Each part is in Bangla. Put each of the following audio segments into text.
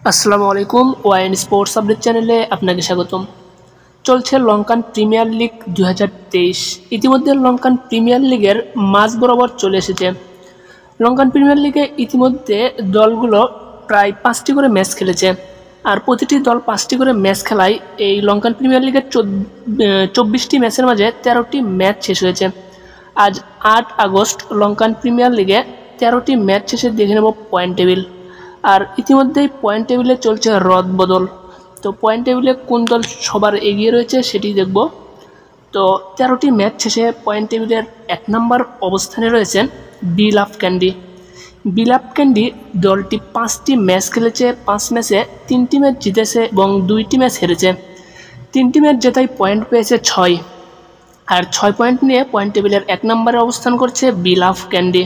আসসালামু আলাইকুম ওয়াইন স্পোর্টস আপডেট চ্যানেলে আপনাকে স্বাগতম। চলছে লঙ্কান প্রিমিয়ার লিগ 2023। ইতিমধ্যে লঙ্কান প্রিমিয়ার লিগের মাঝ বরাবর চলে এসেছে। লঙ্কান প্রিমিয়ার লিগে ইতিমধ্যে দলগুলো প্রায় 5টি করে ম্যাচ খেলেছে, আর প্রতিটি দল 5টি করে ম্যাচ খেলায় এই লঙ্কান প্রিমিয়ার লিগের 24টি ম্যাচের মাঝে 13টি ম্যাচ শেষ হয়েছে। আজ 8 আগস্ট লঙ্কান প্রিমিয়ার লিগে 13টি ম্যাচ শেষে দেখে নেব পয়েন্ট টেবিল। আর ইতিমধ্যেই পয়েন্ট টেবিলে চলছে রদ বদল। তো পয়েন্ট টেবিলে কোন দল সবার এগিয়ে রয়েছে সেটি দেখব। তো 13টি ম্যাচ শেষে পয়েন্ট টেবিলের 1 নম্বর অবস্থানে রয়েছেন বিলাভ ক্যান্ডি। বিলাভ ক্যান্ডি দলটি 5টি ম্যাচ খেলেছে, 5 ম্যাচে 3টি ম্যাচ জিতেছে এবং 2টি ম্যাচ হেরেছে। 3টি ম্যাচ জেতায় পয়েন্ট পেয়েছে 6, আর 6 পয়েন্ট নিয়ে পয়েন্ট টেবিলের 1 নম্বরে অবস্থান করছে বিলাভ ক্যান্ডি।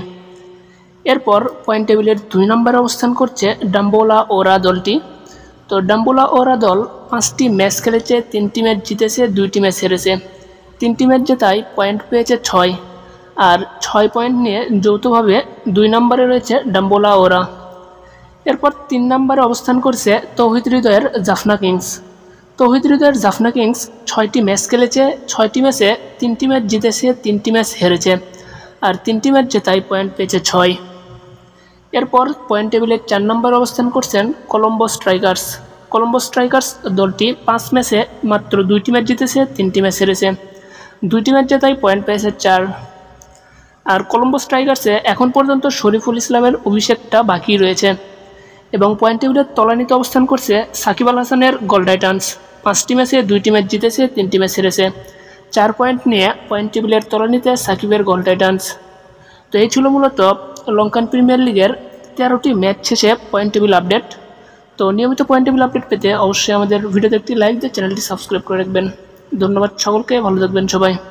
এরপর পয়েন্ট টেবিলের 2 নম্বরে অবস্থান করছে ডাম্বোলা ওরা দলটি। তো ডাম্বোলা ওরা দল 5টি ম্যাচ খেলেছে, 3টি ম্যাচ জিতেছে, 2টি ম্যাচ হেরেছে। 3টি ম্যাচ জেতায় পয়েন্ট পেয়েছে 6, আর 6 পয়েন্ট নিয়ে যৌথভাবে 2 নম্বরে রয়েছে ডাম্বোলা ওরা। এরপর 3 নম্বরে অবস্থান করছে তৌহিদ হৃদয়ের জাফনা কিংস। তৌহিদ হৃদয়ের জাফনা কিংস 6টি ম্যাচ খেলেছে, 6টি ম্যাচে 3টি ম্যাচ জিতেছে, 3টি ম্যাচ হেরেছে, আর 3টি ম্যাচ জেতায় পয়েন্ট পেয়েছে 6। এরপর পয়েন্ট টেবিলের 4 নম্বরে অবস্থান করছেন কলম্বো স্ট্রাইকার্স। কলম্বো স্ট্রাইকার্স দলটি 5 ম্যাচে মাত্র 2টি ম্যাচ জিতেছে, 3টি ম্যাচ হেরেছে, 2টি ম্যাচ জেতায় পয়েন্ট পেয়েছে 4। আর কলম্বো স্ট্রাইকার্সে এখন পর্যন্ত শরীফুল ইসলামের অভিষেকটা বাকি রয়েছে। এবং পয়েন্ট টেবিলের তলানিতে অবস্থান করছে সাকিব আল হাসানের গোল টাইটান্স। 5টি ম্যাচে 2টি ম্যাচ জিতেছে, 3টি ম্যাচ হেরেছে, 4 পয়েন্ট নিয়ে পয়েন্ট টেবিলের তলানিতে সাকিবের গোল টাইটান্স। তো এই ছিল মূলত লঙ্কান প্রিমিয়ার লিগের 13টি ম্যাচ শেষে পয়েন্ট টেবিল আপডেট। তো নিয়মিত পয়েন্ট টেবিল আপডেট পেতে অবশ্যই আমাদের ভিডিওতে একটি লাইক দিয়ে চ্যানেলটি সাবস্ক্রাইব করে রাখবেন। ধন্যবাদ সকলকে, ভালো থাকবেন সবাই।